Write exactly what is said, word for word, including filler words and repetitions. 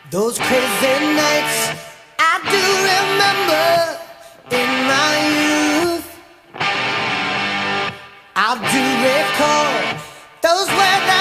Those crazy nights I do remember in my youth. I do recall those were the